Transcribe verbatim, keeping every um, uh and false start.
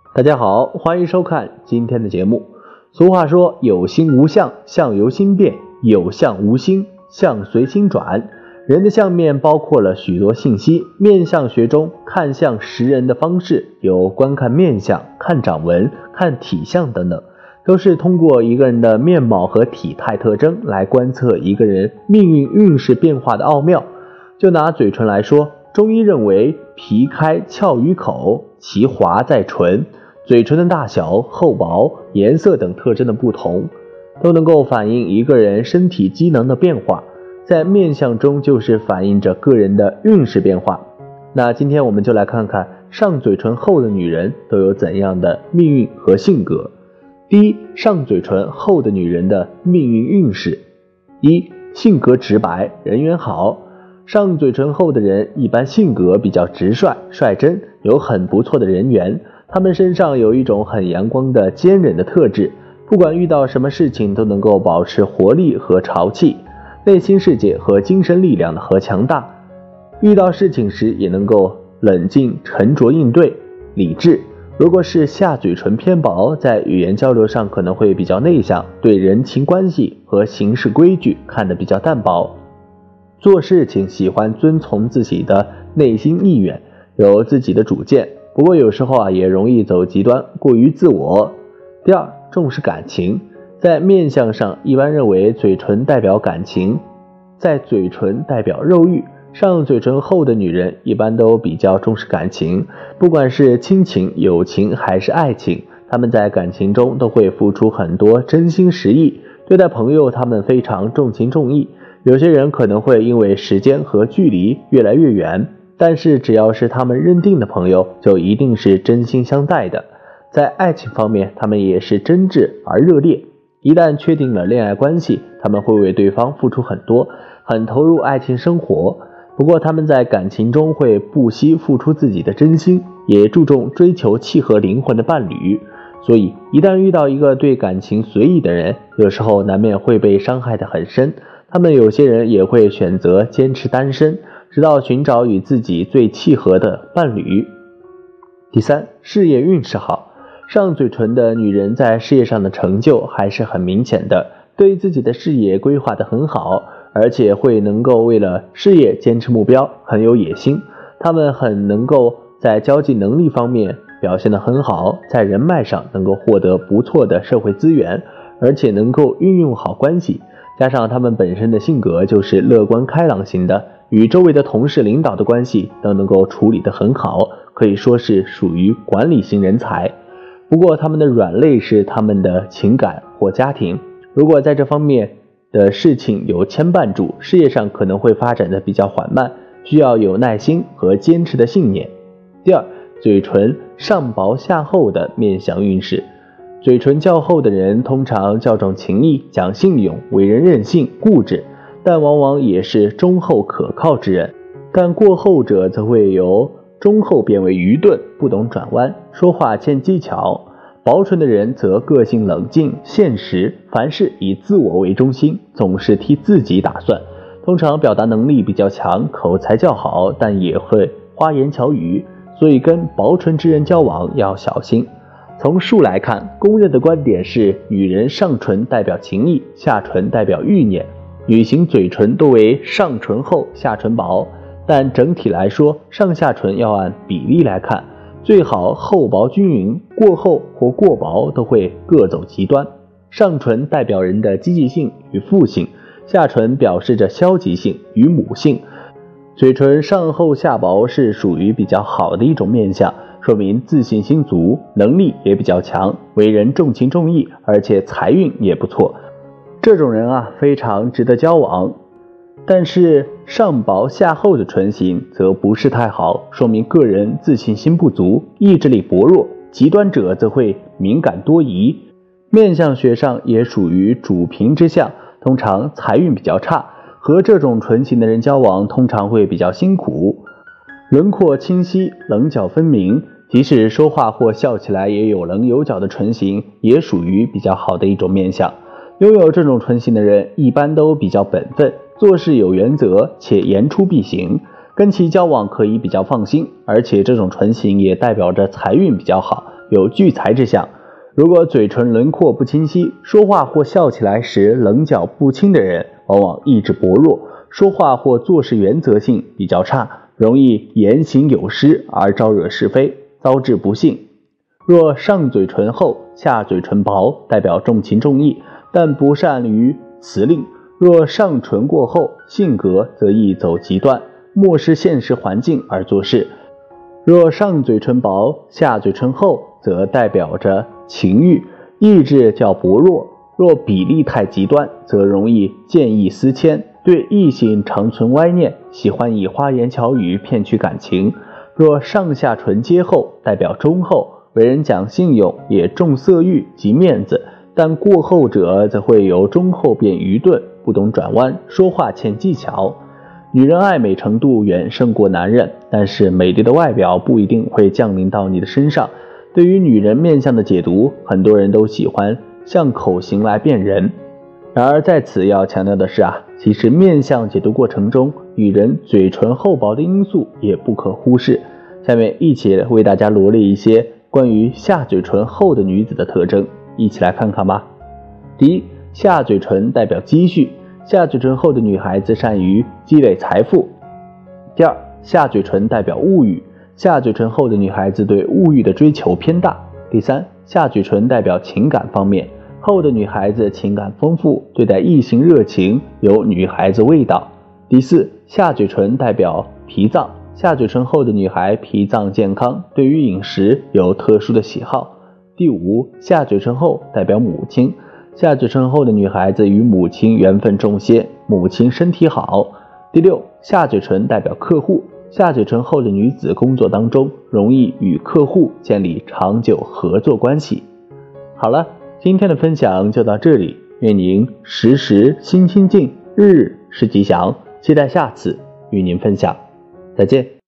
大家好，欢迎收看今天的节目。俗话说有心无相，相由心变；有相无心，相随心转。人的相面包括了许多信息，面相学中看相识人的方式有观看面相、看掌纹、看体相等等，都是通过一个人的面貌和体态特征来观测一个人命运运势变化的奥妙。就拿嘴唇来说，中医认为皮开窍于口，其华在唇。嘴唇的大小、厚薄、颜色等特征的不同，都能够反映一个人身体机能的变化，在面相中就是反映着个人的运势变化。那今天我们就来看看上嘴唇厚的女人都有怎样的命运和性格。第一，上嘴唇厚的女人的命运运势。一、性格直白，人缘好。上嘴唇厚的人一般性格比较直率、率真，有很不错的人缘。他们身上有一种很阳光的坚韧的特质，不管遇到什么事情都能够保持活力和潮气，内心世界和精神力量和强大，遇到事情时也能够冷静沉着应对，理智。如果是下嘴唇偏薄，在语言交流上可能会比较内向，对人情关系和行事规矩看得比较淡薄，做事情喜欢遵从自己的内心意愿，有自己的主见，不过有时候啊也容易走极端，过于自我。第二，重视感情。在面相上一般认为嘴唇代表感情，在嘴唇代表肉欲，上嘴唇厚的女人一般都比较重视感情，不管是亲情、友情还是爱情，她们在感情中都会付出很多真心实意，对待朋友她们非常重情重义。有些人可能会因为时间和距离越来越远，但是只要是他们认定的朋友，就一定是真心相待的。在爱情方面，他们也是真挚而热烈，一旦确定了恋爱关系，他们会为对方付出很多，很投入爱情生活。不过他们在感情中会不惜付出自己的真心，也注重追求契合灵魂的伴侣。所以一旦遇到一个对感情随意的人，有时候难免会被伤害得很深。他们有些人也会选择坚持单身，直到寻找与自己最契合的伴侣。第三，事业运势好。上嘴唇的女人在事业上的成就还是很明显的，对自己的事业规划得很好，而且会能够为了事业坚持目标，很有野心。她们很能够在交际能力方面表现得很好，在人脉上能够获得不错的社会资源，而且能够运用好关系，加上他们本身的性格就是乐观开朗型的，与周围的同事领导的关系都能够处理得很好，可以说是属于管理型人才。不过他们的软肋是他们的情感或家庭，如果在这方面的事情有牵绊住，事业上可能会发展的比较缓慢，需要有耐心和坚持的信念。第二，嘴唇上薄下厚的面相运势。嘴唇较厚的人通常较重情义，讲信用，为人任性固执，但往往也是忠厚可靠之人。但过厚者则会由忠厚变为愚钝，不懂转弯，说话欠技巧。薄唇的人则个性冷静现实，凡事以自我为中心，总是替自己打算，通常表达能力比较强，口才较好，但也会花言巧语，所以跟薄唇之人交往要小心。从数来看，公认的观点是女人上唇代表情义，下唇代表欲念，女性嘴唇多为上唇厚下唇薄，但整体来说上下唇要按比例来看，最好厚薄均匀，过厚或过薄都会各走极端。上唇代表人的积极性与负性，下唇表示着消极性与母性。嘴唇上厚下薄是属于比较好的一种面相，说明自信心足，能力也比较强，为人重情重义，而且财运也不错。这种人啊，非常值得交往。但是上薄下厚的唇形则不是太好，说明个人自信心不足，意志力薄弱，极端者则会敏感多疑。面相学上也属于主平之相，通常财运比较差，和这种唇形的人交往通常会比较辛苦。轮廓清晰，棱角分明，即使说话或笑起来也有棱有角的唇形，也属于比较好的一种面相。拥有这种唇形的人一般都比较本分，做事有原则，且言出必行，跟其交往可以比较放心，而且这种唇形也代表着财运比较好， 有聚财之象。如果嘴唇轮廓不清晰，说话或笑起来时棱角不清的人，往往意志薄弱，说话或做事原则性比较差，容易言行有失而招惹是非，遭致不幸。若上嘴唇厚，下嘴唇薄，代表重情重义，但不善于辞令。若上唇过厚，性格则易走极端，漠视现实环境而做事。若上嘴唇薄，下嘴唇厚，则代表着情欲，意志较薄弱。若比例太极端，则容易见异思迁，对异性常存歪念，喜欢以花言巧语骗取感情。若上下唇皆厚，代表忠厚，为人讲信用，也重色欲及面子，但过厚者则会由忠厚变愚钝，不懂转弯，说话欠技巧。女人爱美程度远胜过男人，但是美丽的外表不一定会降临到你的身上。对于女人面相的解读，很多人都喜欢向口型来辨人。然而在此要强调的是啊，其实面相解读过程中，女人嘴唇厚薄的因素也不可忽视。下面一起为大家罗列一些关于下嘴唇厚的女子的特征，一起来看看吧。第一，下嘴唇代表积蓄，下嘴唇厚的女孩子善于积累财富。第二，下嘴唇代表物欲，下嘴唇厚的女孩子对物欲的追求偏大。第三，下嘴唇代表情感方面，厚的女孩子情感丰富，对待异性热情，有女孩子味道。第四，下嘴唇代表脾脏，下嘴唇厚的女孩脾脏健康，对于饮食有特殊的喜好。第五，下嘴唇厚代表母亲，下嘴唇厚的女孩子与母亲缘分重些，母亲身体好。第六，下嘴唇代表客户，下嘴唇厚的女子工作当中容易与客户建立长久合作关系。好了，今天的分享就到这里，愿您时时心清静，日日是吉祥，期待下次与您分享，再见。